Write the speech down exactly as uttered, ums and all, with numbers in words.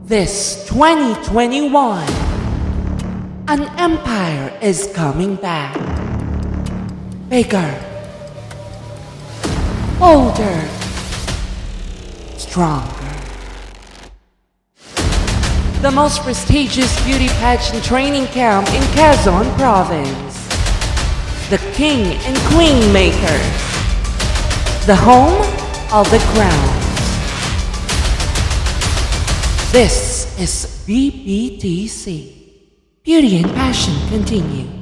This twenty twenty-one, an empire is coming back. Bigger, bolder, stronger. The most prestigious beauty pageant training camp in Quezon Province. The King and Queen Makers. The home of the crown. This is B B T C. Beauty and passion continue.